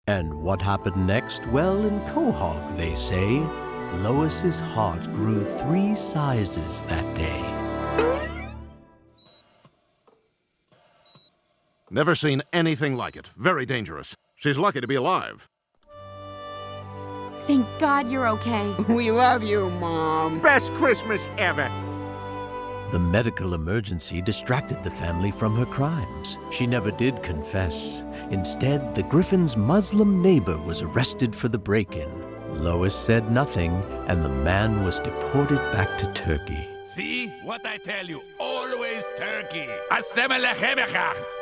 And what happened next? Well, in Quahog, they say, Lois's heart grew 3 sizes that day. Never seen anything like it. Very dangerous. She's lucky to be alive. Thank God you're okay. We love you, Mom. Best Christmas ever. The medical emergency distracted the family from her crimes. She never did confess. Instead, the Griffin's Muslim neighbor was arrested for the break-in. Lois said nothing, and the man was deported back to Turkey. See? What I tell you, always Turkey. Assem